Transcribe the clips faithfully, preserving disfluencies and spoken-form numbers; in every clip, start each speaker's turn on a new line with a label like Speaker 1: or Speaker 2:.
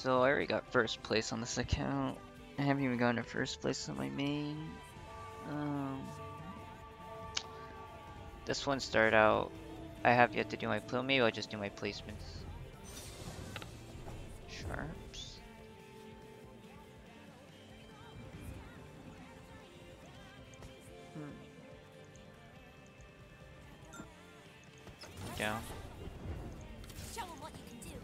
Speaker 1: So I already got first place on this account. I haven't even gotten to first place on my main. Um, this one started out. I have yet to do my play. Maybe I'll just do my placements. Sharps. Hmm. Down.
Speaker 2: Show 'em what you can do.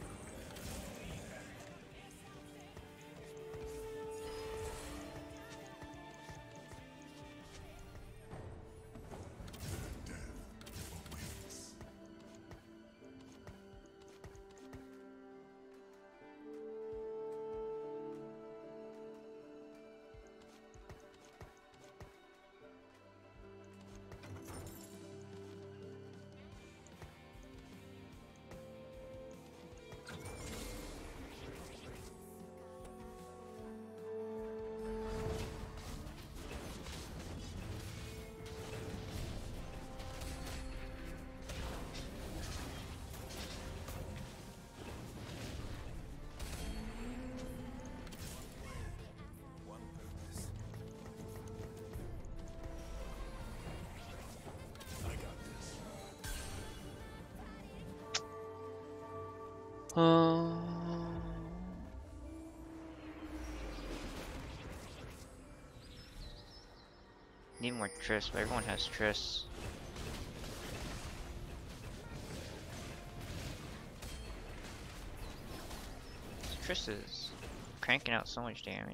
Speaker 1: Um, need more Triss, but everyone has Triss. Triss is cranking out so much damage.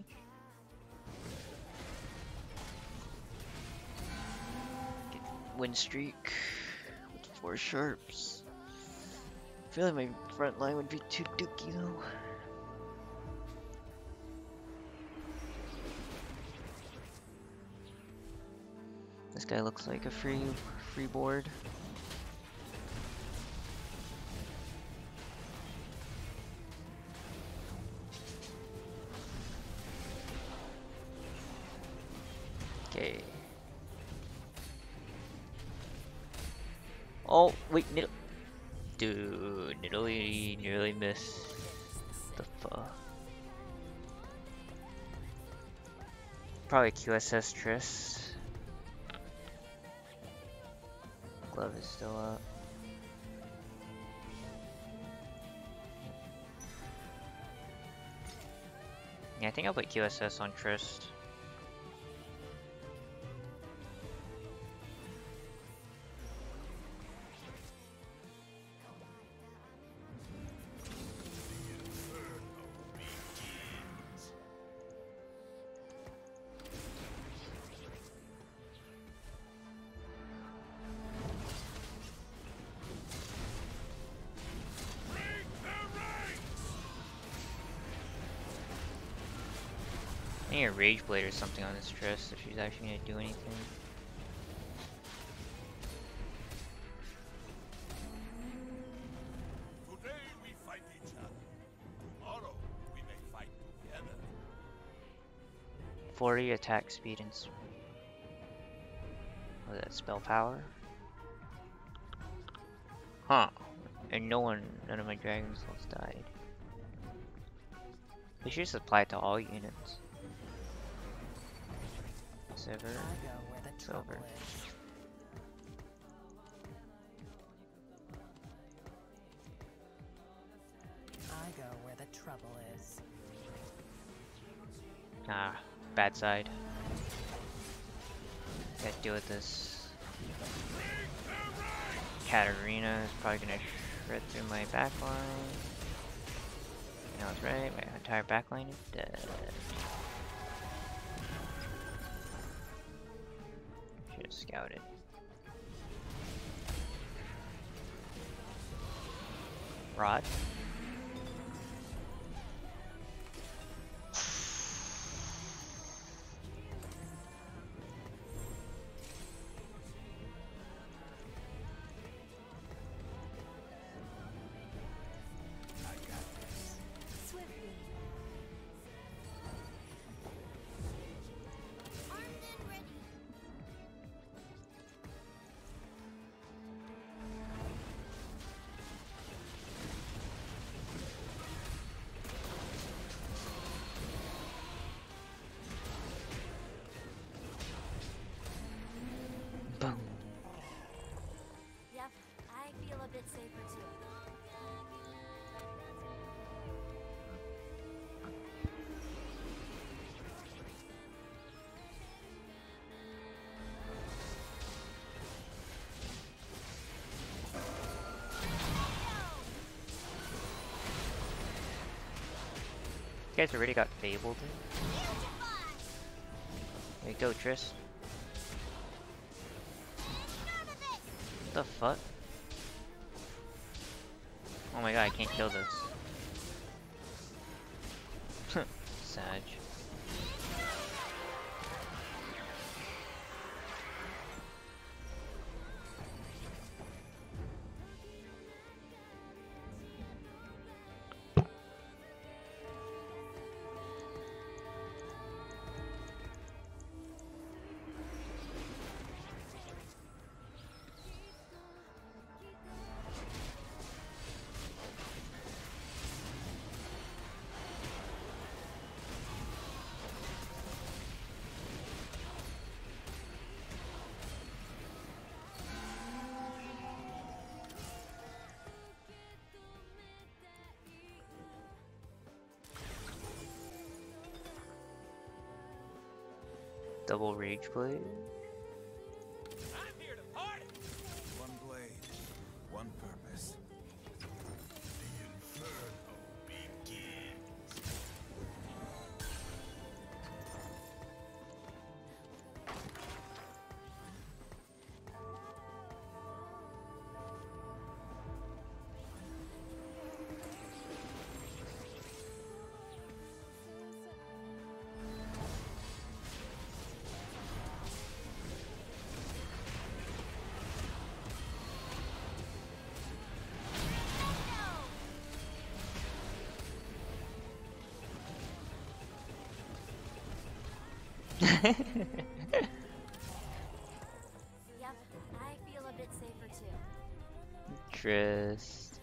Speaker 1: Get win streak with four sharps. I feel like my front line would be too dookie though. This guy looks like a free free board. Okay. Oh wait, Niddle. Dude, Niddly nearly missed. The fuck. Probably Q S S Triss. Glove is still up. Yeah, I think I'll put Q S S on Triss. I need a Rage Blade or something on this Triss if she's actually gonna do anything.
Speaker 3: Today we fight each other. Tomorrow we may fight together.
Speaker 1: forty attack speed and s- what is that, spell power? Huh. And no one, none of my Dragon Souls died. We should just apply it to all units. Silver,
Speaker 4: I go where the trouble
Speaker 1: silver.
Speaker 4: is. I go where the trouble is.
Speaker 1: Ah, bad side. Gotta deal with this. Katarina is probably gonna shred through my backline. You know, I was right, my entire backline is dead. Should've scouted. Rod.
Speaker 2: Swiftly. Armed and ready. bit safer too.
Speaker 1: You guys already got fabled in? There you go, Triss. What the fuck? Oh my god, I can't kill this. Sag. Double Rage Blade.
Speaker 3: I'm here to party. One blade, one purpose. The inferno begins.
Speaker 2: Yep, I feel a bit safer too.
Speaker 1: Triss.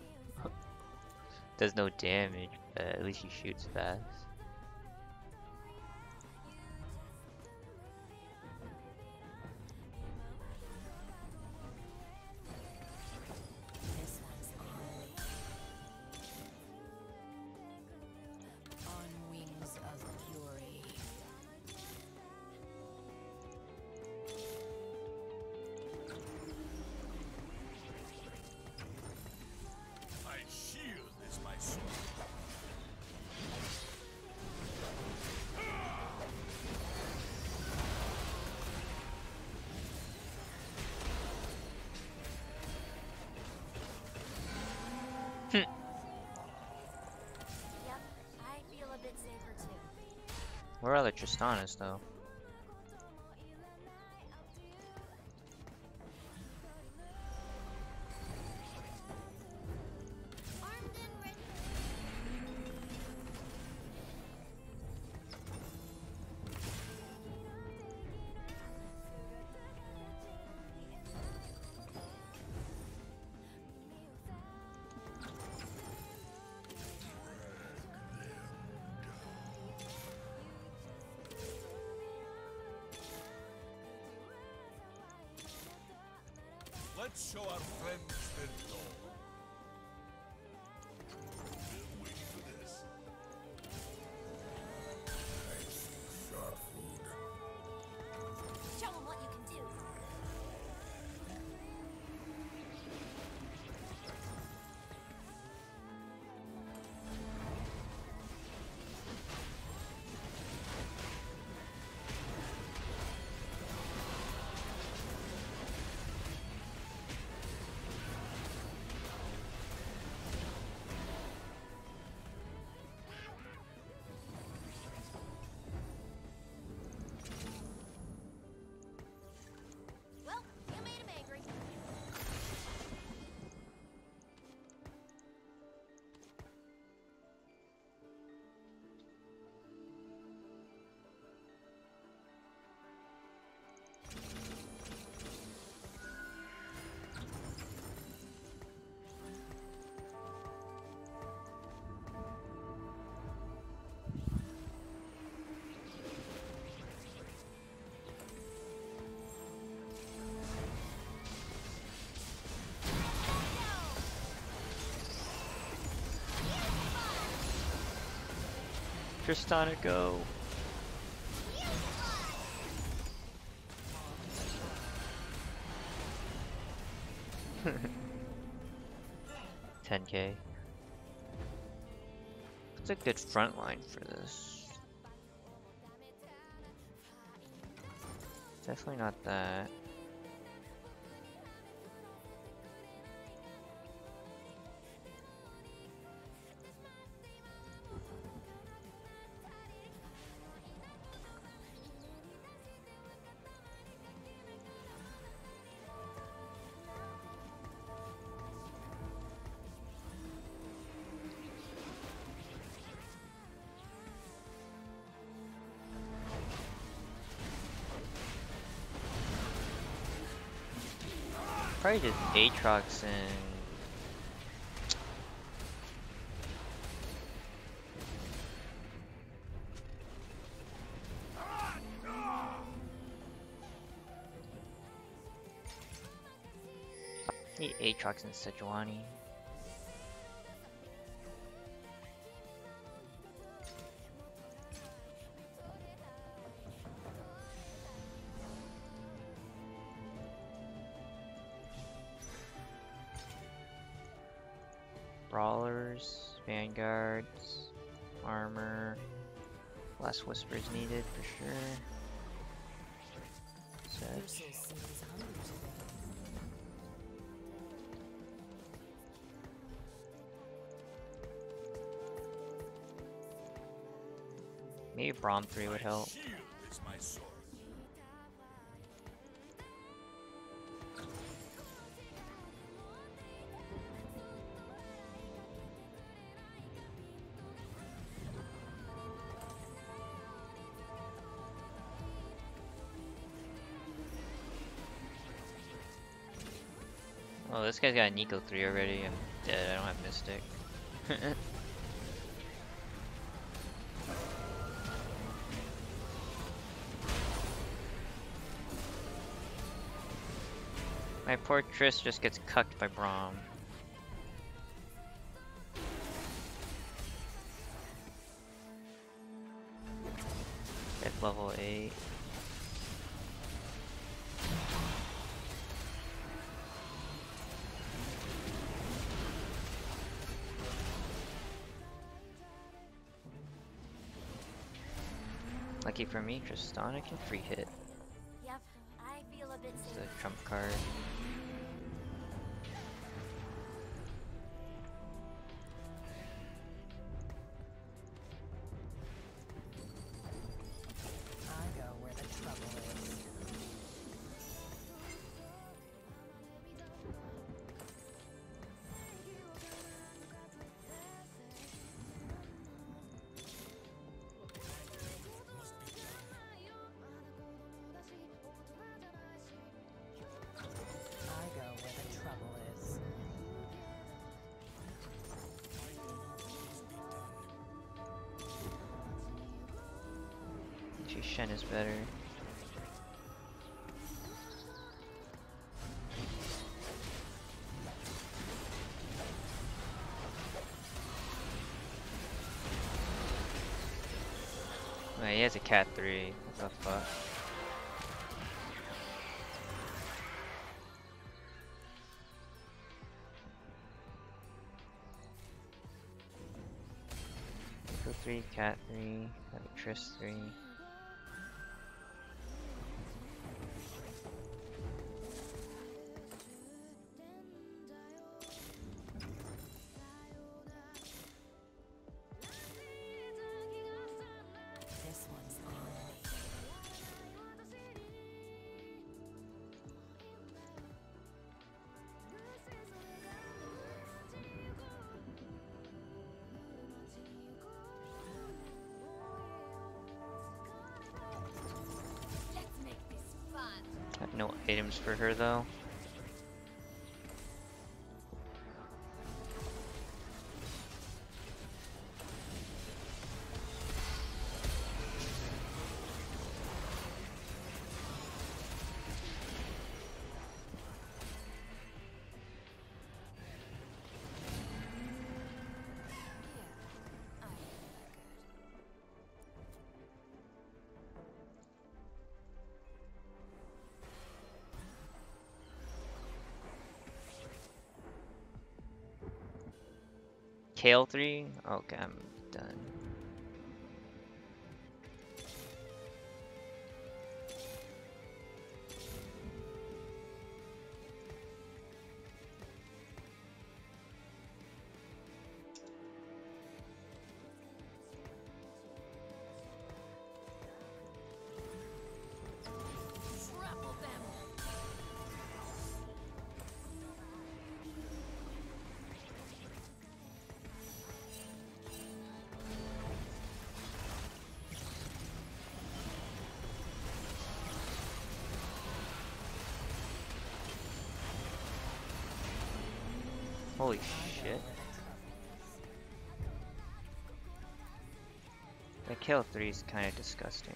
Speaker 1: Does no damage, but at least he shoots fast.
Speaker 4: This one's on me. On wings of fury.
Speaker 3: My shield is my sword.
Speaker 2: Yep, I feel a bit safer too.
Speaker 1: Where are the Tristanas though?
Speaker 2: Armed and ready.
Speaker 3: Let's show our friends their door. Been waiting for this. Nice, sharp food.
Speaker 2: Show 'em what you can do.
Speaker 1: Tristana, go. ten K. It's a good front line for this. Definitely not that. Probably just Aatrox and the Aatrox and Sejuani. Brawlers, Vanguards, Armor, less Whispers needed for sure. Sedge.
Speaker 4: Ursel seems hungry today.
Speaker 1: Maybe Braum three would help.
Speaker 3: Shield is my sword.
Speaker 1: Oh, this guy's got a Nico three already. I'm dead. I don't have Mystic. My poor Triss just gets cucked by Braum. At level eight. Lucky for me, Tristana can free hit.
Speaker 2: Yep, I feel a bit
Speaker 1: It's
Speaker 2: safer.
Speaker 1: a trump card.
Speaker 4: I go where the trouble is. I go where the trouble is.
Speaker 1: Actually, Shen is better. Wait, he has a cat three. What the fuck? Nico three, cat three, have a Triss three.
Speaker 4: This one's on me.
Speaker 2: Let's make this fun.
Speaker 1: I have no items for her though. Kale three? Okay, I'm done.
Speaker 2: Trample them.
Speaker 1: Holy
Speaker 4: I go
Speaker 1: shit.
Speaker 4: where the trouble is.
Speaker 1: The Kale three is kind of disgusting.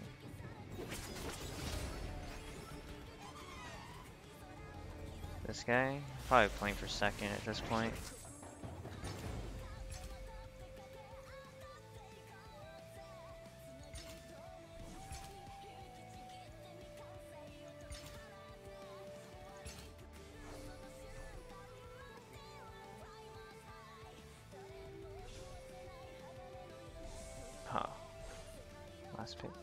Speaker 1: This guy? Probably playing for second at this point. Huh. Last pick.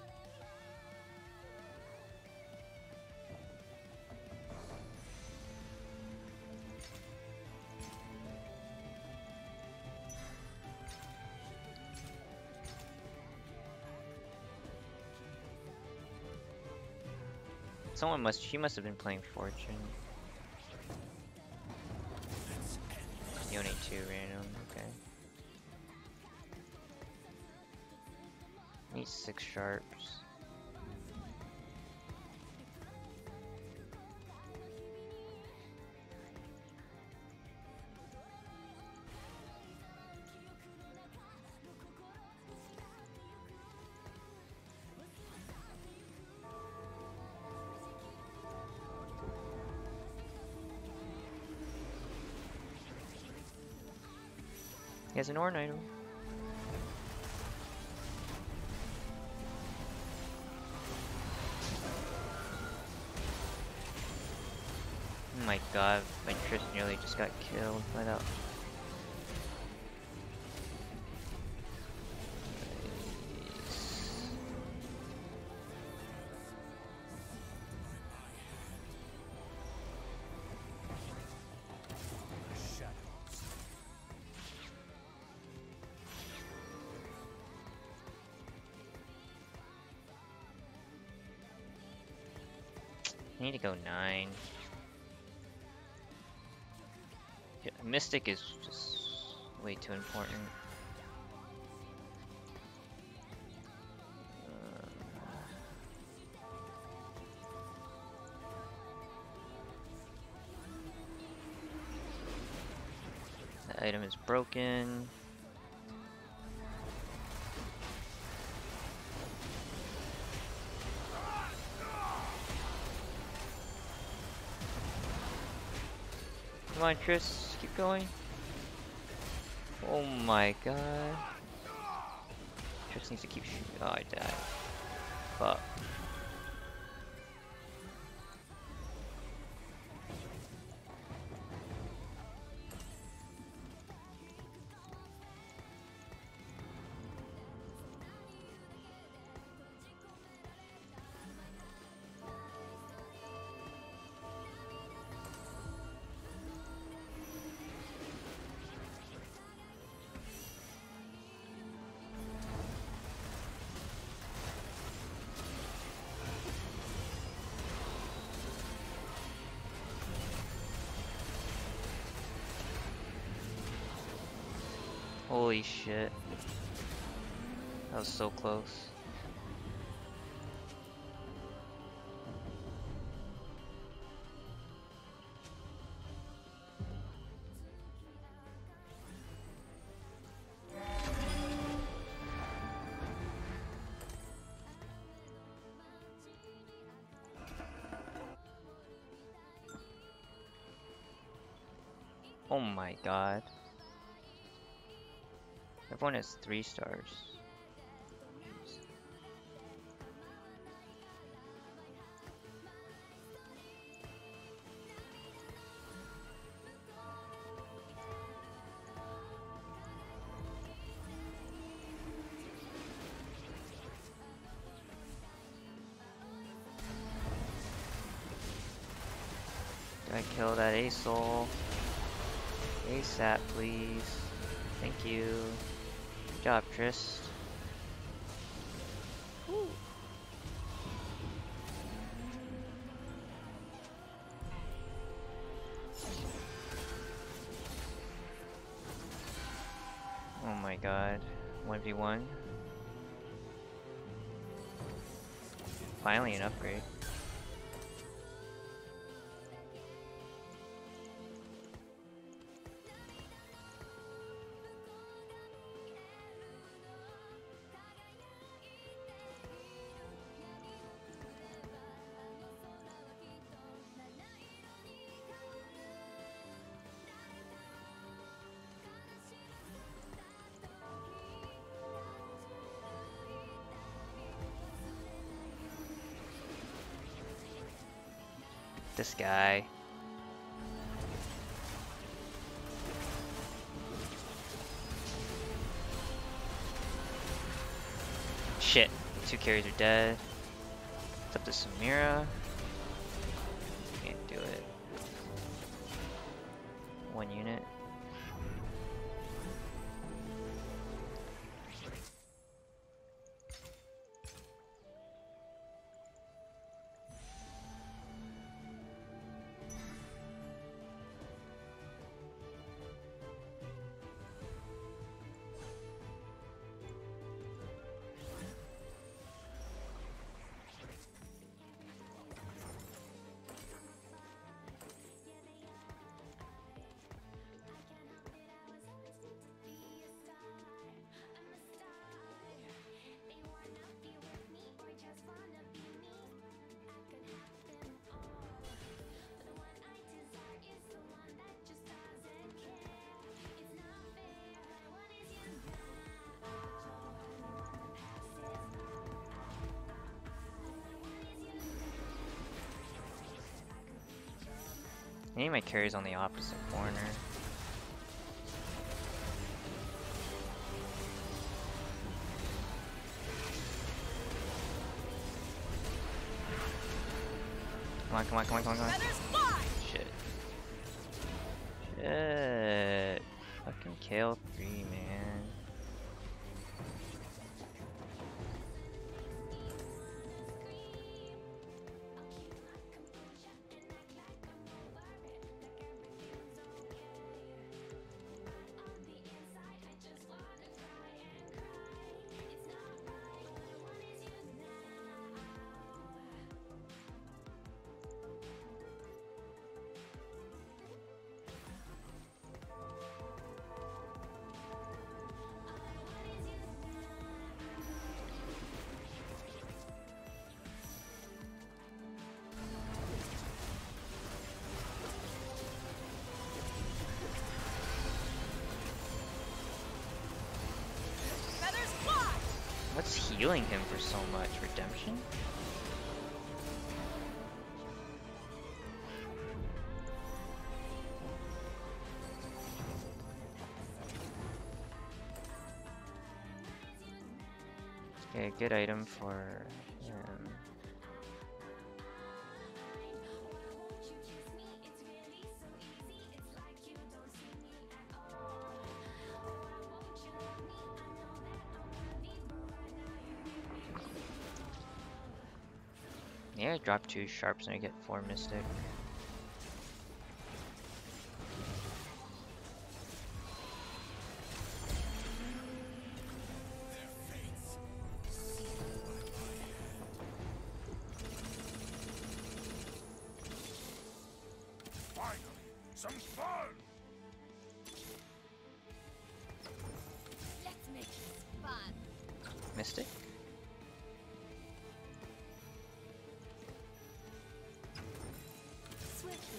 Speaker 1: Someone must, she must have been playing Fortune. You only two random, okay. Need six sharps. He has an Orn item. Oh my god, my Triss nearly just got killed by that. I need to go nine. Yeah, Mystic is just way too important. Uh, the item is broken. Come on, Triss, keep going. Oh my god. Triss needs to keep shooting. Oh, I died. Fuck. Holy shit. That was so close. Oh my god. Everyone has three stars. Gotta kill that Asol. ASAP, please. Thank you. Good job, Trist. Woo. Oh my god. one v one. Finally an upgrade. This guy. Shit. Two carries are dead. It's up to Samira. Can't do it. One unit. I need my carries on the opposite corner. Come on, come on, come on, come on, come on. Shit. Shit. Fucking Kale three, man. What's healing him for so much? Redemption? Okay, good item for him. Yeah, I drop two sharps and I get four mystic.
Speaker 3: Finally, some fun!
Speaker 2: Let's make this fun.
Speaker 1: Mystic?
Speaker 2: Swiftly.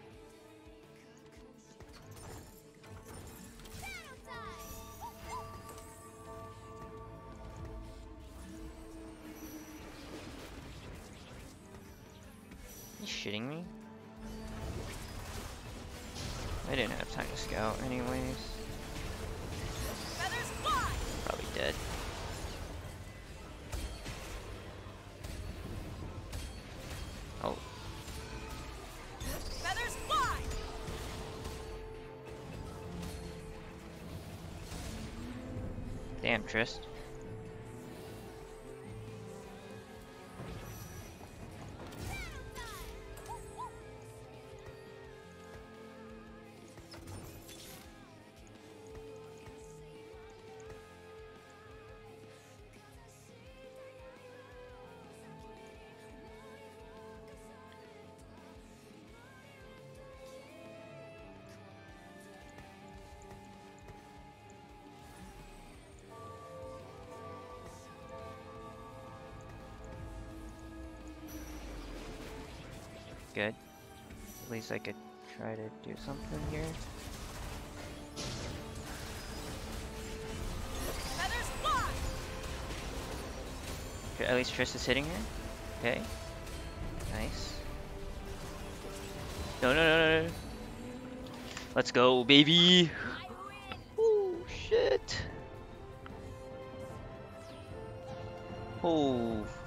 Speaker 2: Battle time!
Speaker 1: You shitting me? I didn't have time to scout anyways.
Speaker 2: Feathers fly!
Speaker 1: Probably dead. Oh.
Speaker 2: Feathers fly!
Speaker 1: Damn, Trist. Good. At least I could try to do something here.
Speaker 2: Feathers fly!
Speaker 1: Okay, at least Triss is hitting her. Okay. Nice. No, no, no, no, no. Let's go, baby!
Speaker 2: I win!
Speaker 1: Oh, shit. Oh.